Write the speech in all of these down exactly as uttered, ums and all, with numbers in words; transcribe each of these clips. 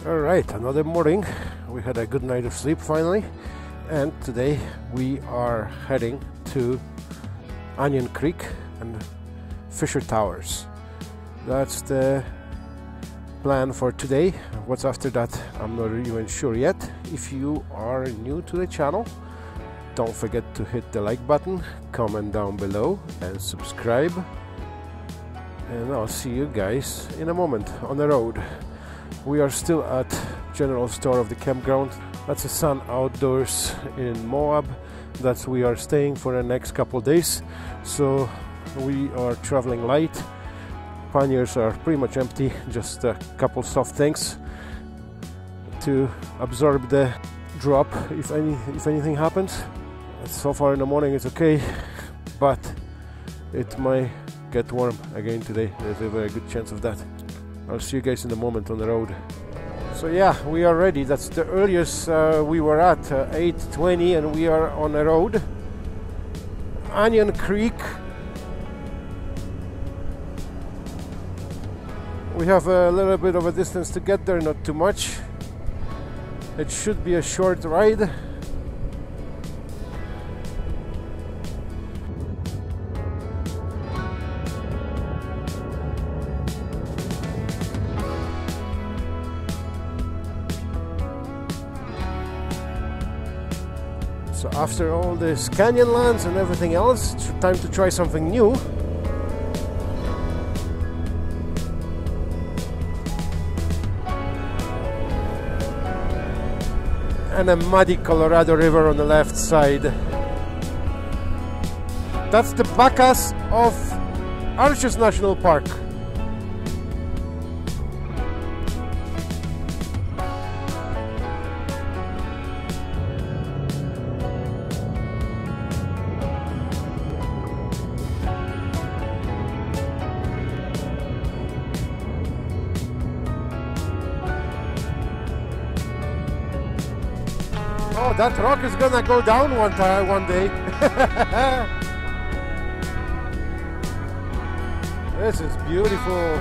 Alright, another morning. We had a good night of sleep finally, and today we are heading to Onion Creek and Fisher Towers. That's the plan for today. What's after that, I'm not even sure yet. If you are new to the channel, don't forget to hit the like button, comment down below and subscribe. And I'll see you guys in a moment on the road. We are still at general store of the campground. That's a Sun Outdoors in Moab. That's we are staying for the next couple days. So we are traveling light. Panniers are pretty much empty, just a couple soft things to absorb the drop if any if anything happens. So far in the morning it's okay, but it might get warm again today. There's a very good chance of that. I'll see you guys in a moment on the road. So yeah, we are ready. That's the earliest uh, we were at, uh, eight twenty, and we are on the road. Onion Creek. We have a little bit of a distance to get there, not too much. It should be a short ride. So after all this Canyonlands and everything else, it's time to try something new. And a muddy Colorado River on the left side. That's the Bacchus of Arches National Park. Oh, that rock is gonna go down one time, one day. This is beautiful.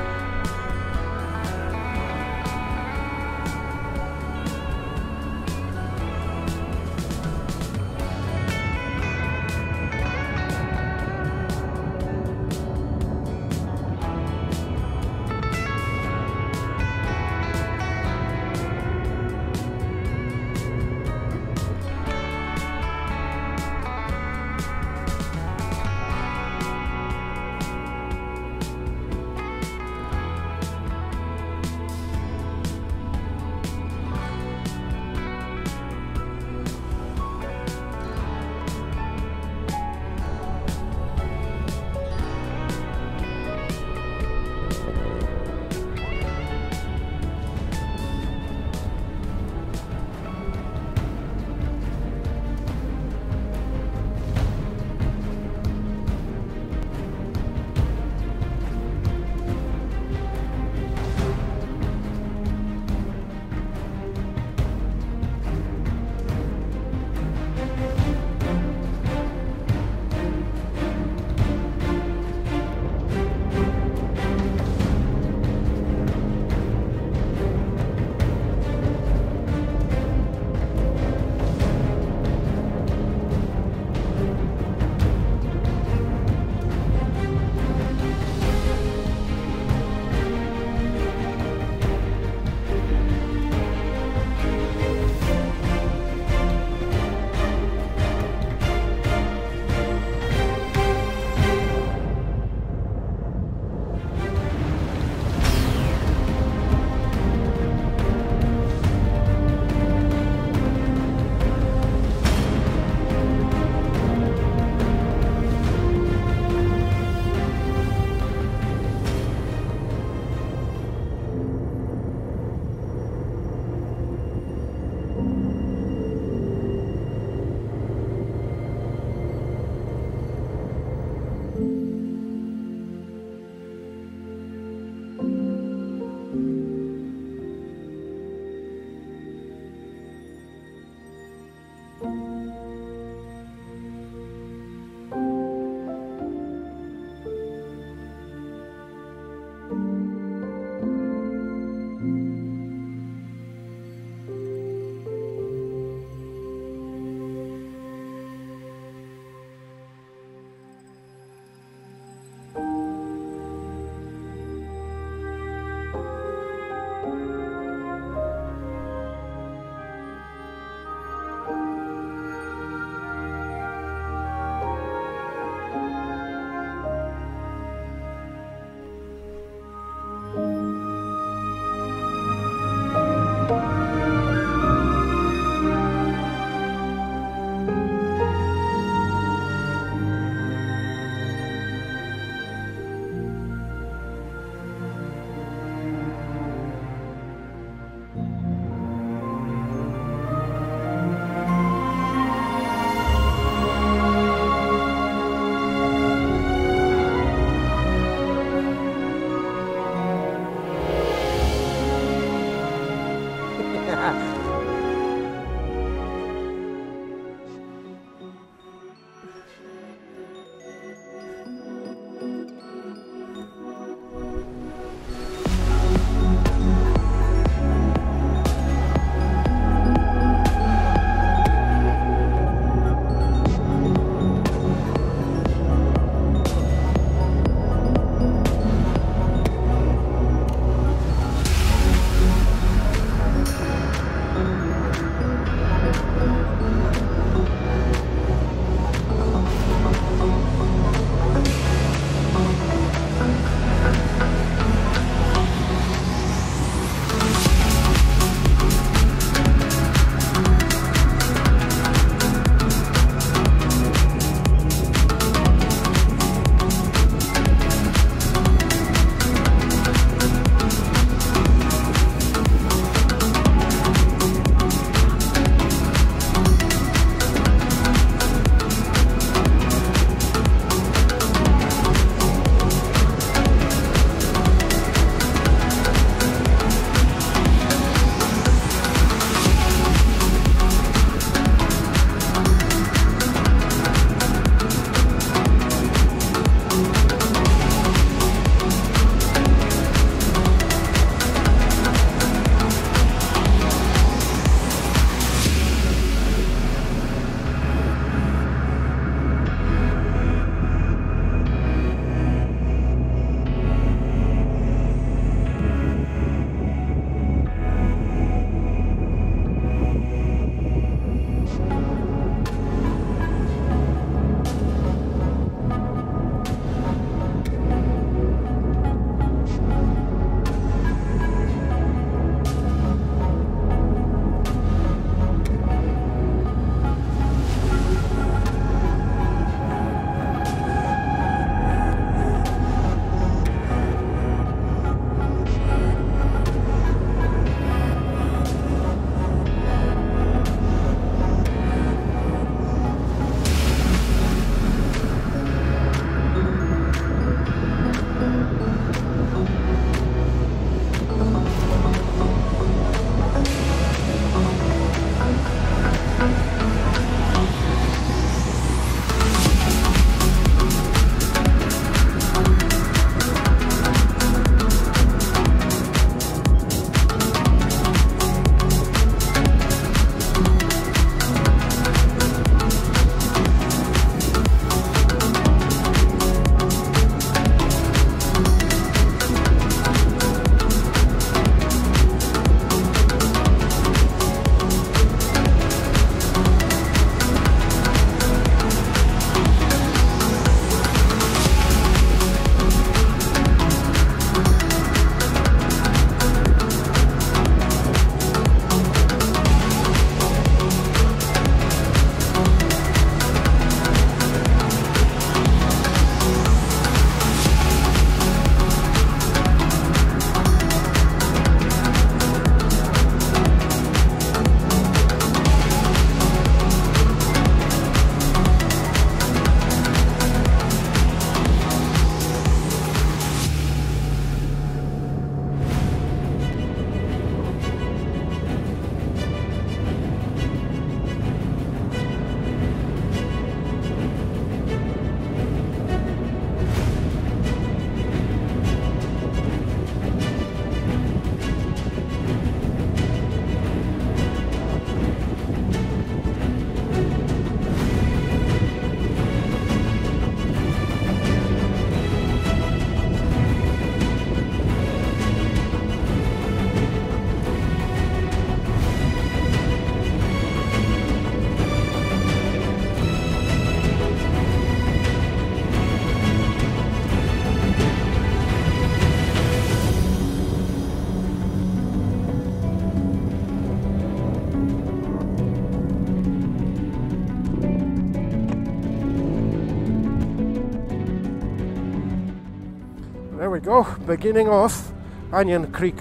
There we go, beginning of Onion Creek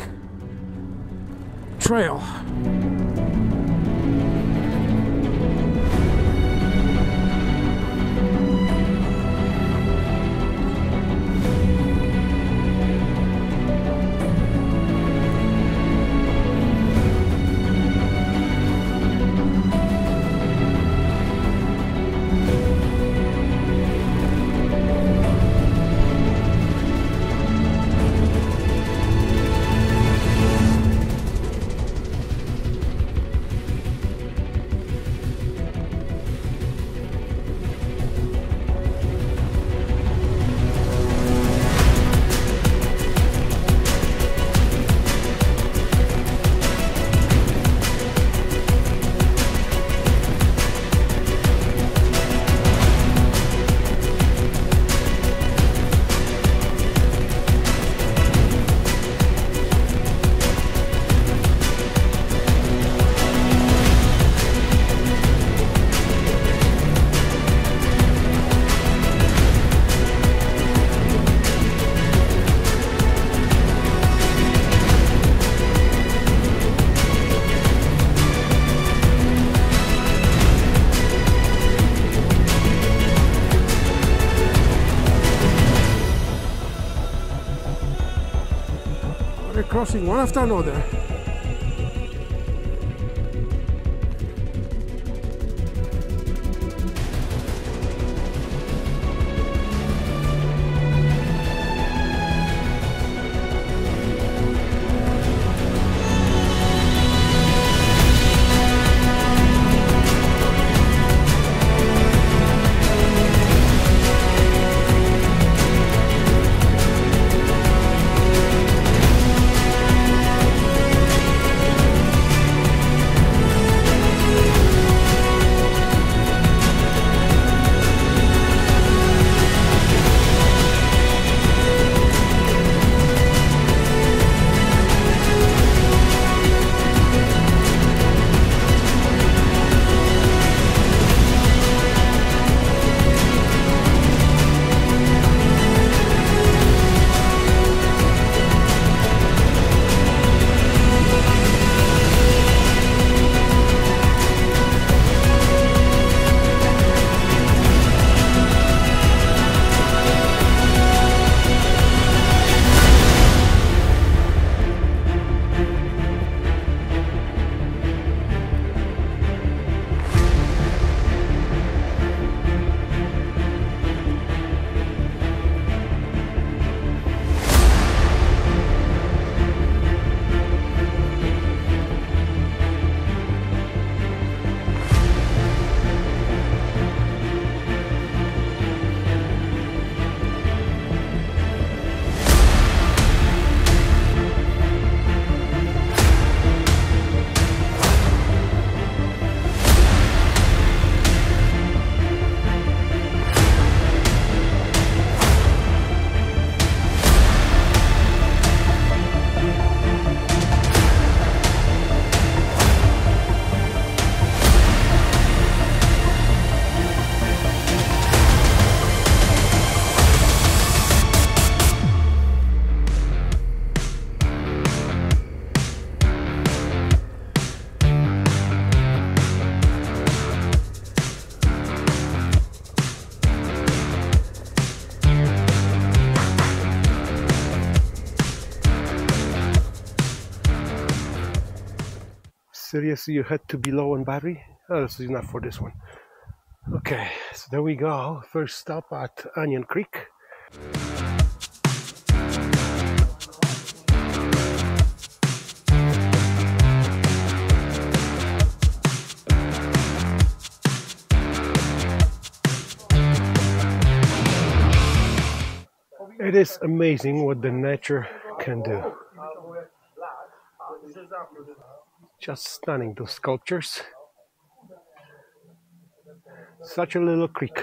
Trail. Crossing one after another. Seriously, you had to be low on battery? Oh, this is enough for this one. Okay, so there we go. First stop at Onion Creek. It is amazing what the nature can do. Just stunning, those sculptures. Such a little creek.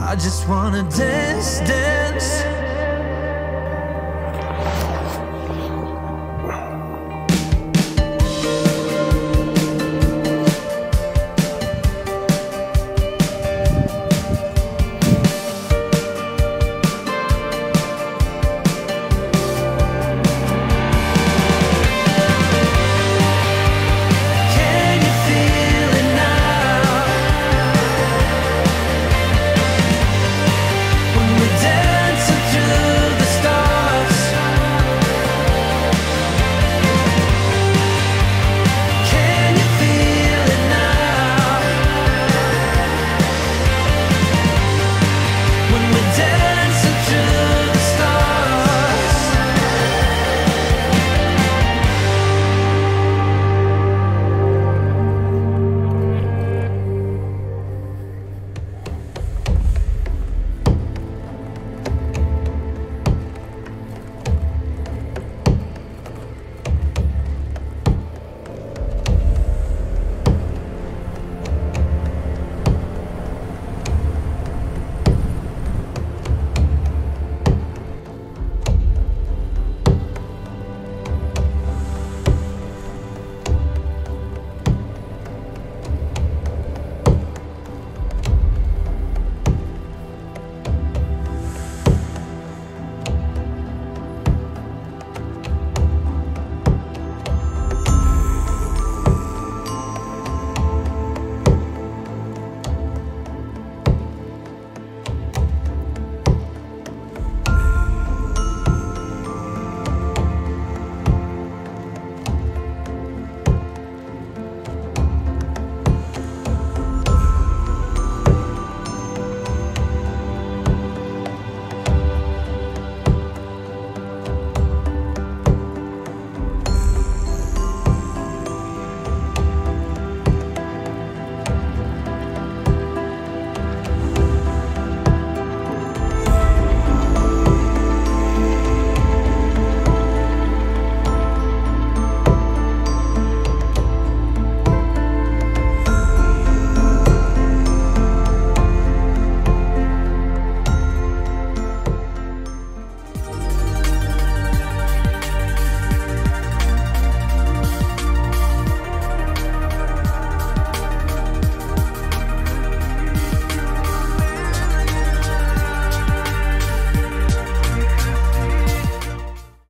I just wanna dance, dance